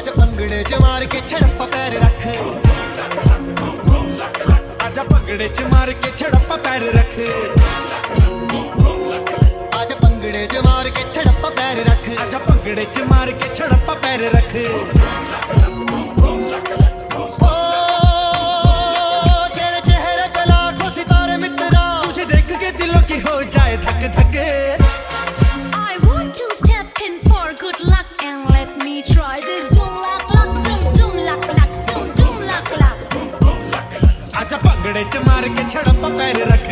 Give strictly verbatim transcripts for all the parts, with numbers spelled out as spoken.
आजा पंगड़े च मार के छड़प्पा पैर रख, आजा पंगड़े च मार के छड़प्पा पैर रख, आजा पंगड़े च मार के छड़प्पा पैर रख, आजा पंगड़े च मार के छड़प्पा पैर रख। ओ तेरे चेहरे पे लाखों सितारे मित्रा, तुझे देख के दिलों की हो जाए धक धक। I want to step in for good luck and let me try this doom luck luck doom doom luck luck doom doom luck luck। आजा पंगड़े च मार के छड़प्पा पैर रख,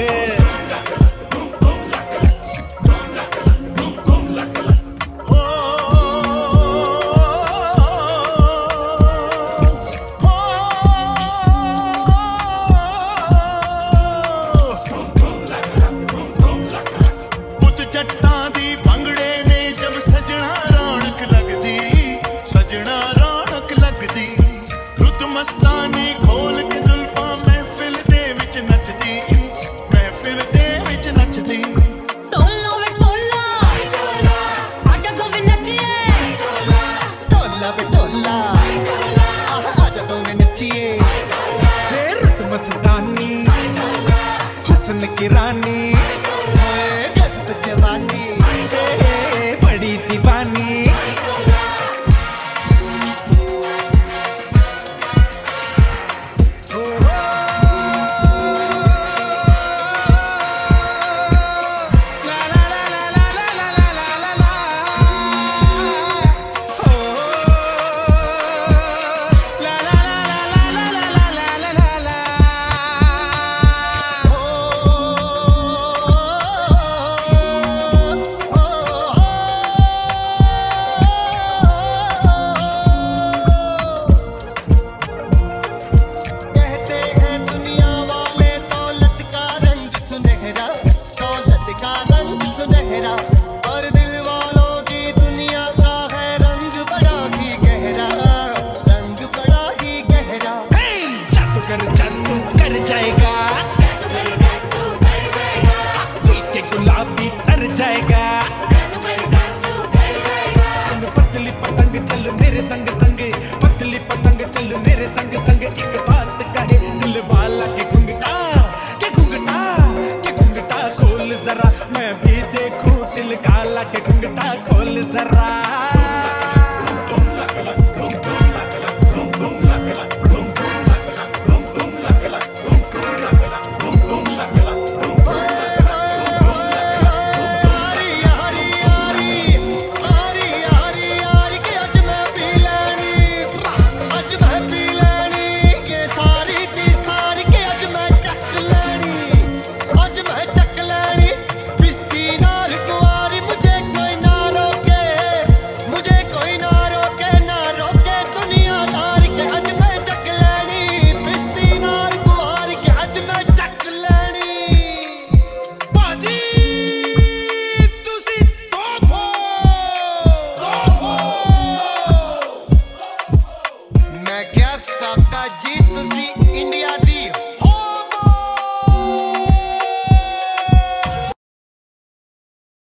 जट्टां दी भंगड़े ने जब सजना रौनक लगदी, सजना रौनक लगदी। रुत मस्तानी खोल के जुल्फां महफिल दे विच नचदी, महफिल दे विच नचदी। टोला वे टोला आजा तो वे नचिए, टोला वे टोला आजा तो में नचिए। रुत मस्तानी हुस्न की रानी, जवानी बड़ी दीवानी। और दिल वालों की दुनिया का है रंग बड़ा ही गहरा, रंग बड़ा ही गहरा। जादूगर जादू कर जाएगा, पीके गुलाबी तर जाएगा। सुन पतली पतंग चल मेरे संग संग।